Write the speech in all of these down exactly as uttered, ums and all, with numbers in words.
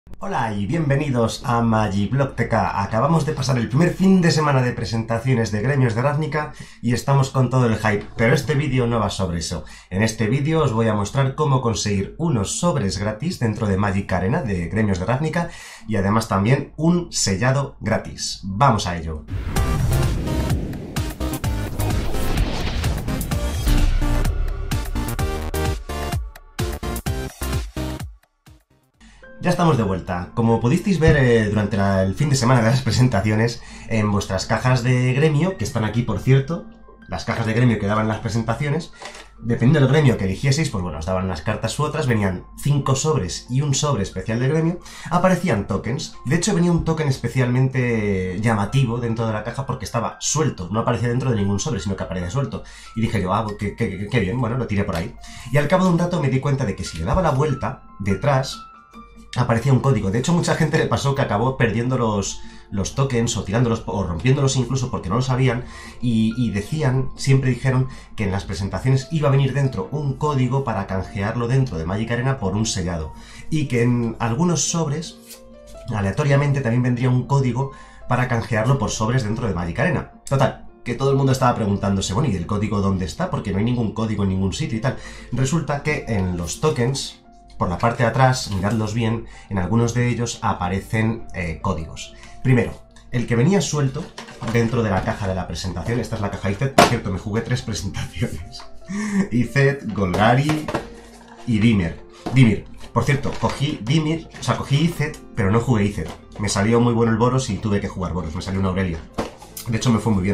Hola y bienvenidos a Magiblock T K. Acabamos de pasar el primer fin de semana de presentaciones de gremios de Ravnica y estamos con todo el hype, pero este vídeo no va sobre eso. En este vídeo os voy a mostrar cómo conseguir unos sobres gratis dentro de Magic Arena de gremios de Ravnica y además también un sellado gratis. ¡Vamos a ello! Ya estamos de vuelta. Como pudisteis ver eh, durante la, el fin de semana de las presentaciones, en vuestras cajas de gremio, que están aquí por cierto, las cajas de gremio que daban las presentaciones, dependiendo del gremio que eligieseis, pues bueno, os daban las cartas u otras, venían cinco sobres y un sobre especial de gremio, aparecían tokens. De hecho venía un token especialmente llamativo dentro de la caja porque estaba suelto, no aparecía dentro de ningún sobre, sino que aparecía suelto. Y dije yo, ah, qué, qué, qué, qué bien, bueno, lo tiré por ahí. Y al cabo de un rato me di cuenta de que si le daba la vuelta, detrás aparecía un código. De hecho, mucha gente le pasó que acabó perdiendo los, los tokens o tirándolos o rompiéndolos incluso porque no lo sabían y, y decían, siempre dijeron que en las presentaciones iba a venir dentro un código para canjearlo dentro de Magic Arena por un sellado y que en algunos sobres aleatoriamente también vendría un código para canjearlo por sobres dentro de Magic Arena. Total, que todo el mundo estaba preguntándose, bueno, ¿y el código dónde está? Porque no hay ningún código en ningún sitio y tal. Resulta que en los tokens, por la parte de atrás, miradlos bien, en algunos de ellos aparecen eh, códigos. Primero, el que venía suelto dentro de la caja de la presentación, esta es la caja Izzet, por cierto, me jugué tres presentaciones. Izzet, Golgari y Dimir. Dimir, por cierto, cogí Dimir, o sea, cogí Izzet, pero no jugué Izzet. Me salió muy bueno el Boros y tuve que jugar Boros, me salió una Aurelia. De hecho, me fue muy bien.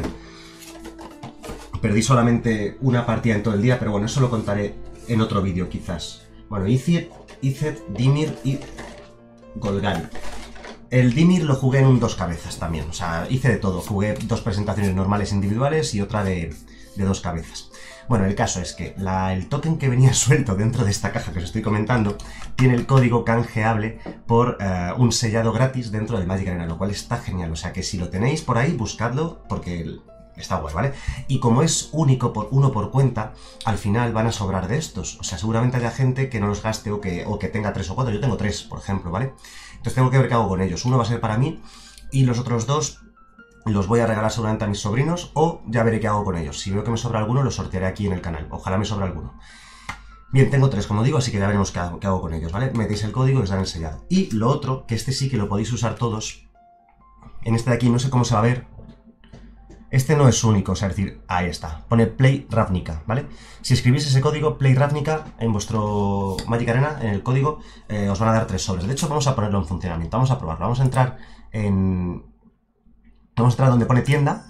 Perdí solamente una partida en todo el día, pero bueno, eso lo contaré en otro vídeo quizás. Bueno, Izzet, Izzet, Dimir y Golgari. El Dimir lo jugué en un dos cabezas también, o sea, hice de todo. Jugué dos presentaciones normales individuales y otra de, de dos cabezas. Bueno, el caso es que la, el token que venía suelto dentro de esta caja que os estoy comentando tiene el código canjeable por uh, un sellado gratis dentro de Magic Arena, lo cual está genial. O sea que si lo tenéis por ahí, buscadlo porque el, está guay, ¿vale? Y como es único por uno por cuenta, al final van a sobrar de estos. O sea, seguramente haya gente que no los gaste o que, o que tenga tres o cuatro. Yo tengo tres, por ejemplo, ¿vale? Entonces tengo que ver qué hago con ellos. Uno va a ser para mí y los otros dos los voy a regalar seguramente a mis sobrinos o ya veré qué hago con ellos. Si veo que me sobra alguno, los sortearé aquí en el canal. Ojalá me sobre alguno. Bien, tengo tres, como digo, así que ya veremos qué hago, qué hago con ellos, ¿vale? Metéis el código y os dan el sellado. Y lo otro, que este sí que lo podéis usar todos. En este de aquí no sé cómo se va a ver. Este no es único, o sea, es decir, ahí está, pone Play Ravnica, ¿vale? Si escribís ese código Play Ravnica en vuestro Magic Arena, en el código, eh, os van a dar tres sobres. De hecho, vamos a ponerlo en funcionamiento, vamos a probarlo. Vamos a entrar en... Vamos a entrar donde pone tienda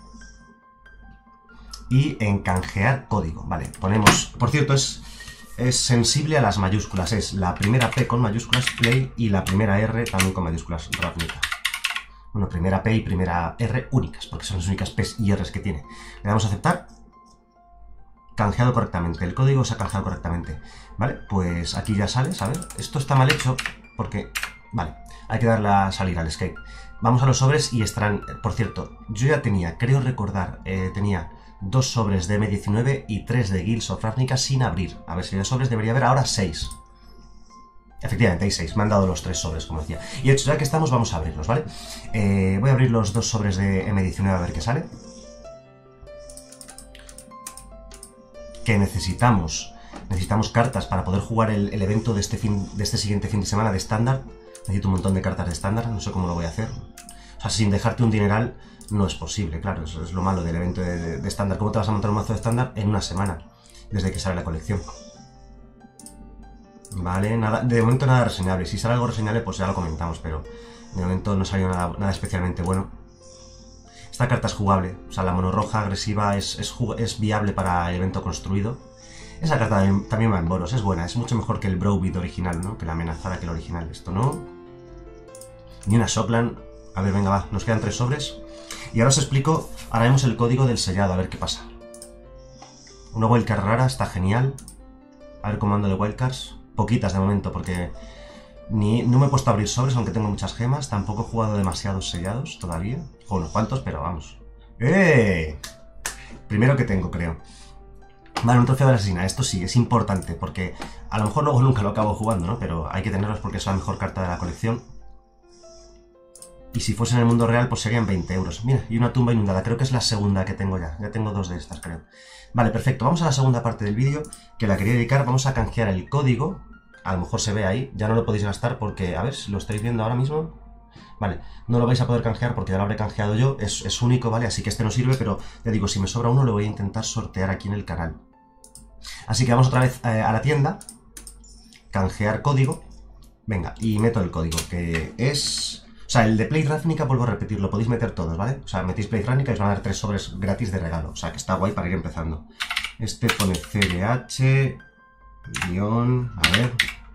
y en canjear código, ¿vale? Ponemos, por cierto, es, es sensible a las mayúsculas, es la primera P con mayúsculas, Play, y la primera R también con mayúsculas, Ravnica. Bueno, primera P y primera R únicas, porque son las únicas P's y R's que tiene. Le damos a aceptar. Canjeado correctamente. El código se ha canjeado correctamente. Vale, pues aquí ya sale, ¿sabes? Esto está mal hecho porque... Vale, hay que darle a salir al escape. Vamos a los sobres y estarán... Por cierto, yo ya tenía, creo recordar, eh, tenía dos sobres de eme diecinueve y tres de Guilds of Ravnica sin abrir. A ver, si de sobres debería haber ahora seis. Efectivamente, hay seis. Me han dado los tres sobres, como decía. Y de hecho, ya que estamos, vamos a abrirlos, ¿vale? Eh, voy a abrir los dos sobres de eme diecinueve a ver qué sale. Que necesitamos... Necesitamos cartas para poder jugar el, el evento de este, fin, de este siguiente fin de semana de estándar. Necesito un montón de cartas de estándar, no sé cómo lo voy a hacer. O sea, sin dejarte un dineral no es posible, claro. Eso es lo malo del evento de estándar. ¿Cómo te vas a montar un mazo de estándar en una semana? Desde que sale la colección. Vale, nada, de momento nada reseñable. Si sale algo reseñable, pues ya lo comentamos, pero de momento no salió nada, nada especialmente bueno. Esta carta es jugable, o sea, la mono roja agresiva es, es, es viable para el evento construido. Esa carta también, también va en Boros, es buena, es mucho mejor que el Browbeat original, ¿no? Que la amenazada que el original. Esto no. Ni una Soplan. A ver, venga, va, nos quedan tres sobres. Y ahora os explico, ahora vemos el código del sellado, a ver qué pasa. Una wildcard rara, está genial. A ver cómo ando de wildcards. Poquitas de momento, porque ni, no me he puesto a abrir sobres, aunque tengo muchas gemas. Tampoco he jugado demasiados sellados todavía. Juego unos cuantos, pero vamos. ¡Eh! Primero que tengo, creo. Vale, un trofeo de la asesina. Esto sí, es importante, porque a lo mejor luego nunca lo acabo jugando, ¿no? Pero hay que tenerlos porque es la mejor carta de la colección. Y si fuese en el mundo real, pues serían veinte euros. Mira, y una tumba inundada. Creo que es la segunda que tengo ya. Ya tengo dos de estas, creo. Vale, perfecto. Vamos a la segunda parte del vídeo, que la quería dedicar. Vamos a canjear el código. A lo mejor se ve ahí. Ya no lo podéis gastar porque, a ver, si lo estáis viendo ahora mismo. Vale, no lo vais a poder canjear porque ya lo habré canjeado yo. Es, es único, ¿vale? Así que este no sirve, pero ya digo, si me sobra uno, lo voy a intentar sortear aquí en el canal. Así que vamos otra vez eh, a la tienda. Canjear código. Venga, y meto el código, que es... O sea, el de Play Ravnica, vuelvo a repetir, lo podéis meter todos, ¿vale? O sea, metéis Play Ravnica y os van a dar tres sobres gratis de regalo. O sea, que está guay para ir empezando. Este pone C D H... guión... A ver...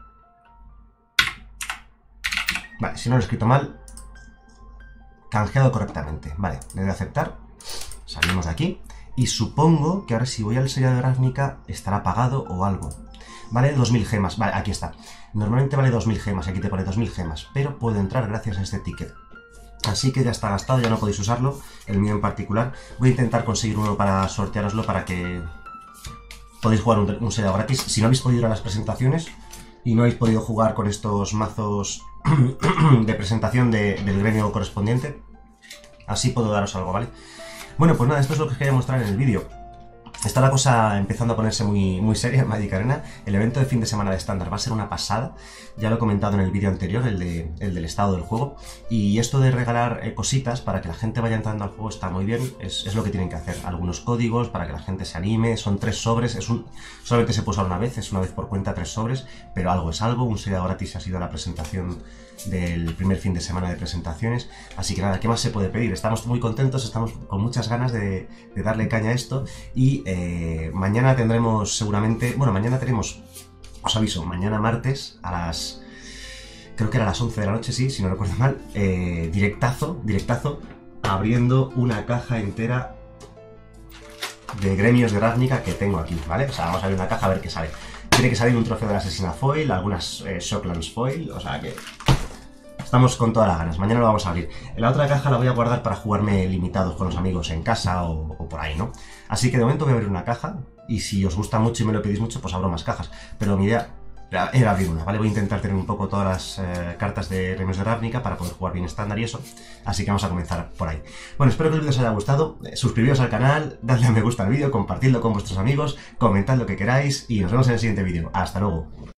Vale, si no lo he escrito mal... Canjeado correctamente. Vale, le doy a aceptar. Salimos de aquí. Y supongo que ahora si voy al sellado de Ravnica estará pagado o algo. Vale, dos mil gemas. Vale, aquí está. Normalmente vale dos mil gemas, aquí te pone dos mil gemas, pero puedo entrar gracias a este ticket. Así que ya está gastado, ya no podéis usarlo, el mío en particular. Voy a intentar conseguir uno para sortearoslo para que podáis jugar un, un sellado gratis. Si no habéis podido ir a las presentaciones y no habéis podido jugar con estos mazos de presentación de, del gremio correspondiente, así puedo daros algo, ¿vale? Bueno, pues nada, esto es lo que os quería mostrar en el vídeo. Está la cosa empezando a ponerse muy, muy seria en Magic Arena. El evento de fin de semana de estándar va a ser una pasada. Ya lo he comentado en el vídeo anterior, el, de, el del estado del juego. Y esto de regalar eh, cositas para que la gente vaya entrando al juego está muy bien. Es, es lo que tienen que hacer. Algunos códigos para que la gente se anime. Son tres sobres. Es un, solamente se puede usar una vez. Es una vez por cuenta tres sobres. Pero algo es algo. Un sellado gratis ha sido la presentación del primer fin de semana de presentaciones. Así que nada, ¿qué más se puede pedir? Estamos muy contentos. Estamos con muchas ganas de, de darle caña a esto. Y... Eh, mañana tendremos seguramente... Bueno, mañana tenemos... Os aviso, mañana martes a las... Creo que era a las once de la noche, sí, si no recuerdo mal. Eh, directazo, directazo, abriendo una caja entera de gremios de Ravnica que tengo aquí, ¿vale? O sea, vamos a abrir una caja a ver qué sale. Tiene que salir un trofeo de la asesina foil, algunas eh, Shocklands foil, o sea que... Estamos con todas las ganas, mañana lo vamos a abrir. La otra caja la voy a guardar para jugarme limitados con los amigos en casa o, o por ahí, ¿no? Así que de momento voy a abrir una caja y si os gusta mucho y me lo pedís mucho, pues abro más cajas. Pero mi idea era abrir una, ¿vale? Voy a intentar tener un poco todas las eh, cartas de gremios de Ravnica para poder jugar bien estándar y eso. Así que vamos a comenzar por ahí. Bueno, espero que el vídeo os haya gustado. Suscribíos al canal, dadle a me gusta al vídeo, compartidlo con vuestros amigos, comentad lo que queráis y nos vemos en el siguiente vídeo. Hasta luego.